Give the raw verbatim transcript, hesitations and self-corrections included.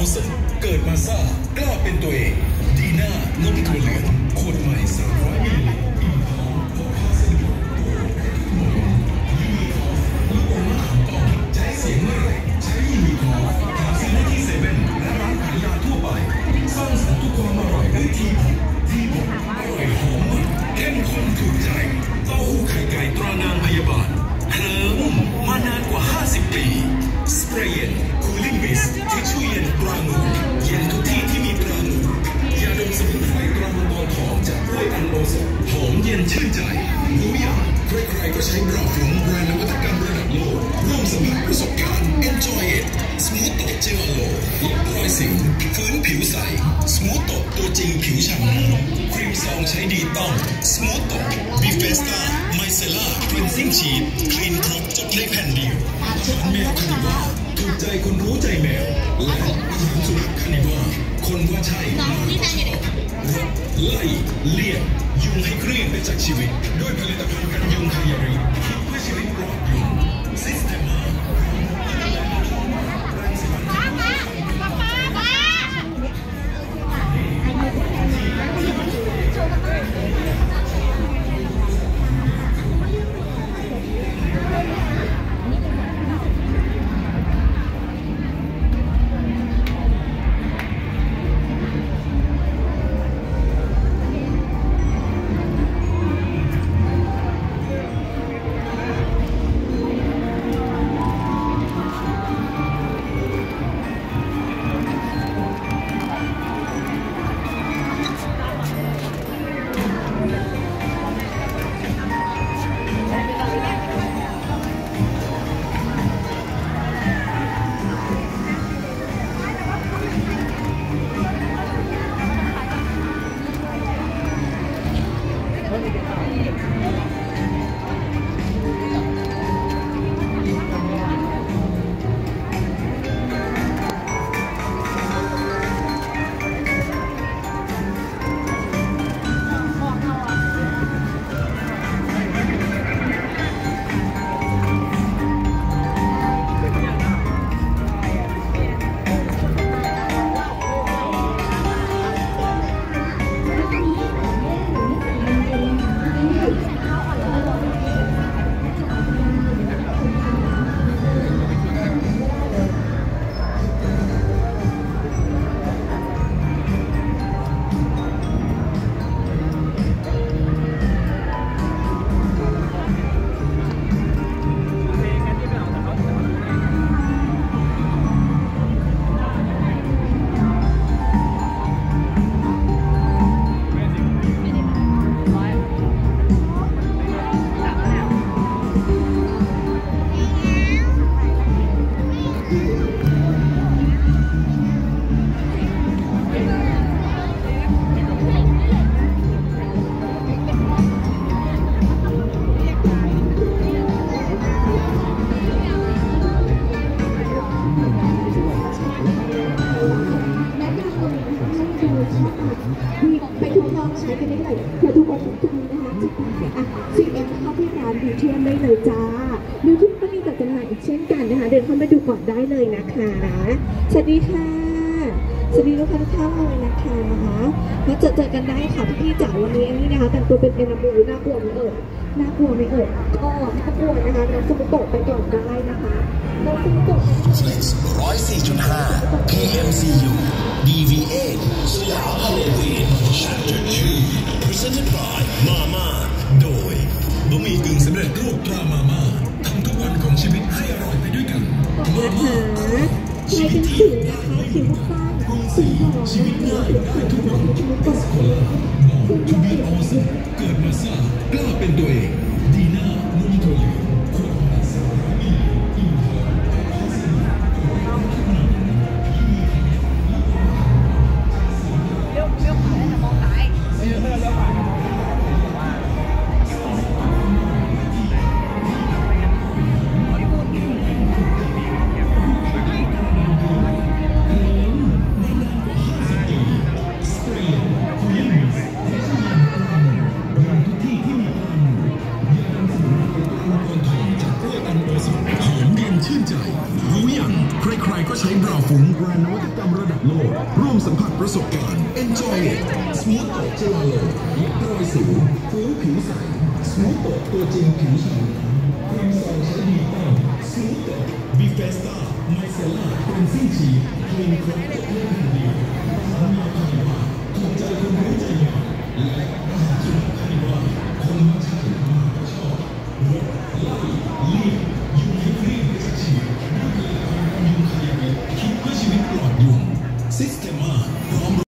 สันเกิดมาซ่ากล้าเป็นตัวเองดีน่านมถั่วเหลืองขวดใหม่สามร้อยมิลลิลิตรอิ่มท้องพกพาสะดวกยูนิคอร์ลูกอมมะขามป้อมใช้เสียงเมื่อไหร่ใช้ยูนิคอร์หาซื้อได้ที่เซเว่นและร้านขายยาทั่วไปสร้างสรรค์ทุกความอร่อยด้วยทีผมทีผมอร่อยหอมมันเข้มข้นถูกใจเต้าหู้ไข่ไก่ตรานางพยาบาลเคลิ้มมานานกว่าห้าสิบปีสเปรย์เย็นคูลิ่งมิสที่ช่วยเย็นปลาหนูเย็นทุกที่ที่มีปลาหนูยาดมสมุนไพรตรามังกรทองจากกล้วยอันโอสหอมเย็นชื่นใจรู้อย่างใครๆก็ใช้บราฟุ้งแบรนด์นวัตกรรมระดับโลกร่วมสัมผัสประสบการณ์ Enjoy it สมูทโตเจลโลลดรอยสิวฟื้นผิวใสสมูทโตตัวจริงผิวฉ่ำน้ำครีมซองใช้ดีต้องสมูทโตบีเฟสตาไมเซล่าคลีนซิ่งชีทคลีนครบจบในแผ่นเดียวอาหารแมวคานิว่าถูกใจคนรู้ใจแมวและอาหารสุนัขคานิว่าคนว่าใช่ไล่เลี่ยงยุงให้เครียดไปจากชีวิตด้วยผลิตภัณฑ์กันยุงไฮยาริคิดเพื่อชีวิตปลอดยุงซิสเตมมาไปทดลองใช้กันได้เลยเพื่อทุกคนทุกท่านนะคะอ่ะซีเอ็มเข้าที่ร้านดูเทียมได้เลยจ้าดูทุกก็มีจัดจำหน่ายอีกเช่นกันนะคะเดินเข้าไปดูก่อนได้เลยนะคะสวัสดีค่ะสวัสดีลูกค้าทุกท่านเลยนะคะมาเจอเจอกันได้ค่ะพี่จ๋าวันนี้นี่นะคะแต่งตัวเป็นเอ็นบูน่ากลัวไหมเอ่ยน่ากลัวไหมเอ่ยก็ไม่ต้องกลัวนะคะน้องสมุโตะไปก่อนได้นะคะน้องสมุโตะ Flex ร้อยสี่จุดห้า พี เอ็ม ซี ยู ดี วี เอ สยามฮาโลวีน Chapter ทู Presented by Mama โดยบะหมี่กึ่งสำเร็จรูปตรามาม่าทำทุกวันของชีวิตให้อร่อยไปด้วยกันมาม่าลายเป็นสีนะคะคิ้วฟ้างสีทองชีวิตง่ายได้ทุกวันกัสโคล่าบอก To be awesome เกิดมาซ่ากล้าเป็นตัวเองดีน่านมถั่วเหลืองขวดใหม่สามร้อยมิลลิลิตรอิ่มท้องพกพาสะดวกเลี้ยวเลี้ยวขวาแล้วจะมองซ้ายเลี้ยวเลี้ยวขวาทุกที่ที่มีความแบรนด์นวัตกรรมระดับโลกร่วมสัมผัสประสบการณ์ Enjoy it Smooth ตกเจลาโลลดรอยสิวฟื้นผิวใส Smooth ตกตัวจริงผิวฉ่ำครีมซองใช้ดีต้อง Smooth ตกบีเฟสต้าไมเซล่าเป็นซิ่งชีครีมครบจบเรื่องแผ่นเดียวสามีภรรยาถูกใจคนรู้ใจงานและอาหารจุดภายในบ้านคนมักใช้มากก็ชอบลดไล่รีบยูนิครีมเป็นชีวิตด้วยผลิตภัณฑ์บำรุงขยายคิดเพื่อชีวิตปลอดยุงซิสเตมาพร้อม